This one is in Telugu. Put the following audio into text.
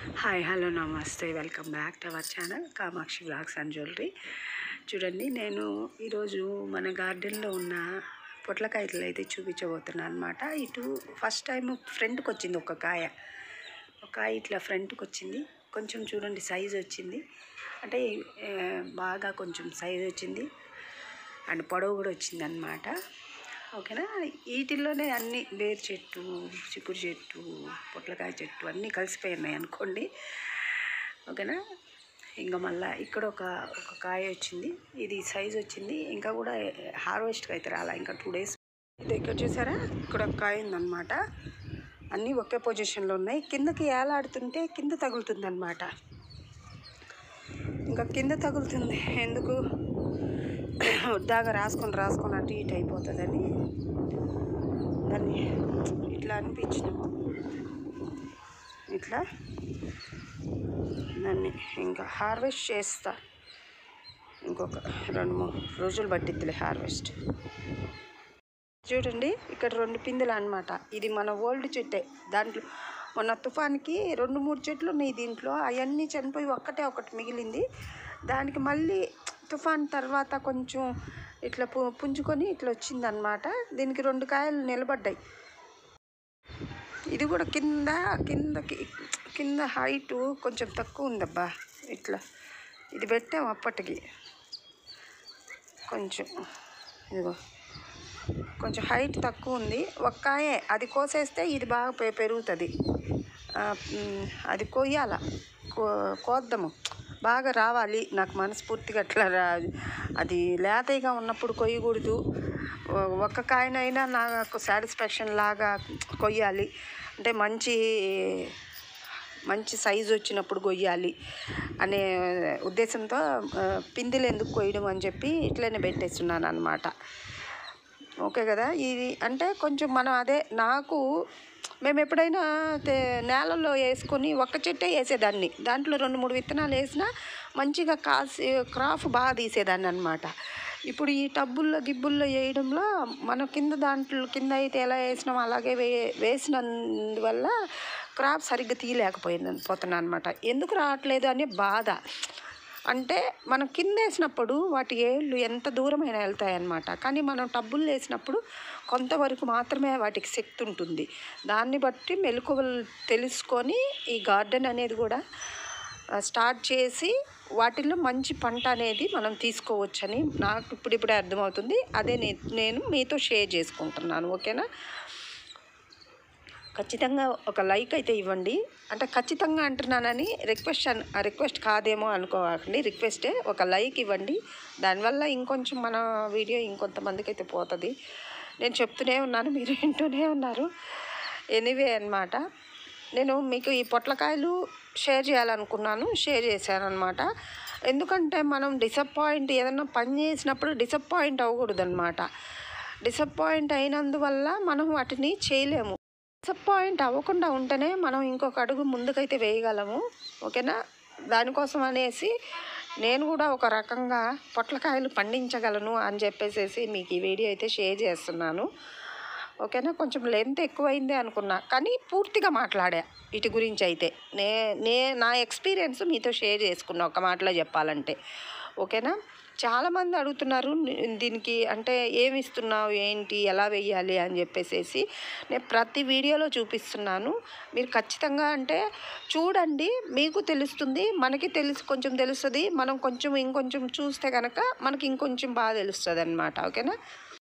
హాయ్ హలో నమస్తే welcome back to our channel Kamakshi blogs and jewellery. చూడండి, నేను ఈరోజు మన గార్డెన్లో ఉన్న పొట్లకాయలు అయితే చూపించబోతున్నాను అనమాట. ఇటు ఫస్ట్ టైం ఫ్రంట్కి వచ్చింది ఒక కాయ ఇట్లా ఫ్రంట్కి వచ్చింది. కొంచెం చూడండి సైజు వచ్చింది, అంటే బాగా కొంచెం సైజు వచ్చింది అండ్ పొడవు కూడా వచ్చింది అనమాట. ఓకేనా, వీటిల్లోనే అన్ని బేరు చెట్టు, చిక్కుడు చెట్టు, పొట్లకాయ చెట్టు అన్నీ కలిసిపోయినాయి అనుకోండి. ఓకేనా, ఇంకా మళ్ళీ ఇక్కడ ఒక కాయ వచ్చింది, ఇది సైజు వచ్చింది. ఇంకా కూడా హార్వెస్ట్కి అయితే రాలా, ఇంకా 2 days. ఇది ఇక్కడ చూసారా, ఇక్కడ ఒక కాయ ఉందన్నమాట. అన్నీ ఒకే పొజిషన్లో ఉన్నాయి. కిందకి ఏలాడుతుంటే కింద తగులుతుంది అనమాట. ఇంకా కింద తగులుతుంది ఎందుకు, దాకా రాసుకొని అటు ఇటు అయిపోతుందని దాన్ని ఇట్లా అనిపించినాము. ఇట్లా దాన్ని ఇంకా హార్వెస్ట్ చేస్తా. ఇంకొక 2-3 రోజులు పట్టిద్దిలే హార్వెస్ట్. చూడండి, ఇక్కడ 2 పిందెలు అనమాట. ఇది మన ఓల్డ్ చెట్టే. దాంట్లో మొన్న తుఫాన్కి 2-3 చెట్లు ఉన్నాయి దీంట్లో. అవన్నీ చనిపోయి ఒకటి మిగిలింది. దానికి మళ్ళీ తుఫాన్ తర్వాత కొంచెం ఇట్లా పుంజుకొని ఇట్లా వచ్చిందనమాట. దీనికి 2 కాయలు నిలబడ్డాయి. ఇది కూడా కింద హైటు కొంచెం తక్కువ ఉందబ్బా. ఇట్లా ఇది పెట్టాము అప్పటికి. కొంచెం ఇదిగో కొంచెం హైట్ తక్కువ ఉంది. ఒక కాయే, అది కోసేస్తే ఇది బాగా పెరుగుతుంది. అది కొయ్యాల, కోద్దాము, బాగా రావాలి. నాకు మనస్ఫూర్తిగా అట్లా అది లేతగా ఉన్నప్పుడు కొయ్యకూడదు. ఒక్క కాయనైనా నాకు సాటిస్ఫాక్షన్ లాగా కొయ్యాలి, అంటే మంచి సైజు వచ్చినప్పుడు కొయ్యాలి అనే ఉద్దేశంతో పిందెలు ఎందుకు కొయ్యడం అని చెప్పి ఇట్లనే పెట్టేస్తున్నాను అనమాట. ఓకే కదా. ఇది అంటే కొంచెం మనం మేము ఎప్పుడైనా నేలలో వేసుకొని ఒక్క చెట్టే వేసేదాన్ని. దాంట్లో 2-3 విత్తనాలు వేసినా మంచిగా కాసి క్రాప్ బాగా తీసేదాన్ని అనమాట. ఇప్పుడు ఈ టబ్బుల్లో గిబ్బుల్లో వేయడంలో మనం కింద అయితే ఎలా వేసినామో అలాగే వేసినందువల్ల క్రాప్ సరిగ్గా పోతున్నా అనమాట. ఎందుకు రావట్లేదు అనే బాధ. అంటే మనం కింద వేసినప్పుడు వాటి ఏళ్ళు ఎంత దూరమైనా వెళ్తాయన్నమాట. కానీ మనం టబ్బులు వేసినప్పుడు కొంతవరకు మాత్రమే వాటికి శక్తి ఉంటుంది. దాన్ని బట్టి మెలకువలు తెలుసుకొని ఈ గార్డెన్ అనేది కూడా స్టార్ట్ చేసి వాటిల్లో మంచి పంట అనేది మనం తీసుకోవచ్చని నాకు ఇప్పుడిప్పుడే అర్థమవుతుంది. అదే నేను మీతో షేర్ చేసుకుంటున్నాను. ఓకేనా, ఖచ్చితంగా ఒక లైక్ అయితే ఇవ్వండి. అంటే ఖచ్చితంగా అంటున్నానని రిక్వెస్ట్ కాదేమో అనుకోకండి, రిక్వెస్టే. ఒక లైక్ ఇవ్వండి, దానివల్ల ఇంకొంచెం మన వీడియో ఇంకొంతమందికి అయితే పోతుంది. నేను చెప్తూనే ఉన్నాను, మీరు వింటూనే ఉన్నారు. ఎనీవే అన్నమాట, నేను మీకు ఈ పొట్లకాయలు షేర్ చేయాలనుకున్నాను, షేర్ చేశాను అనమాట. ఎందుకంటే మనం ఏదన్నా పని చేసినప్పుడు డిసప్పాయింట్ అవ్వకూడదు అనమాట. డిసప్పాయింట్ అయినందువల్ల మనం వాటిని చేయలేము. డిసప్పాయింట్ అవ్వకుండా ఉంటేనే మనం ఇంకొక అడుగు ముందుకైతే వేయగలము. ఓకేనా, దానికోసం అనేసి నేను కూడా ఒక రకంగా పొట్లకాయలు పండించగలను అని చెప్పేసి మీకు ఈ వీడియో అయితే షేర్ చేస్తున్నాను. ఓకేనా, కొంచెం లెంత్ ఎక్కువైంది అనుకున్నా, కానీ పూర్తిగా మాట్లాడా వీటి గురించి అయితే. నా ఎక్స్పీరియన్స్ మీతో షేర్ చేసుకున్నా ఒక మాటలో చెప్పాలంటే. ఓకేనా, చాలామంది అడుగుతున్నారు దీనికి అంటే ఏమి ఇస్తున్నావు, ఏంటి, ఎలా వేయాలి అని చెప్పేసి. నేను ప్రతి వీడియోలో చూపిస్తున్నాను. మీరు ఖచ్చితంగా అంటే చూడండి, మీకు తెలుస్తుంది, మనకి కొంచెం తెలుస్తుంది. మనం ఇంకొంచెం చూస్తే కనుక మనకి ఇంకొంచెం బాగా తెలుస్తుంది అనమాట. ఓకేనా.